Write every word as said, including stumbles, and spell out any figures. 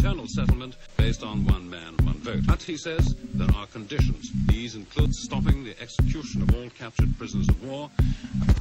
eternal settlement based on one man, one vote. But, he says, there are conditions. These include stopping the execution of all captured prisoners of war,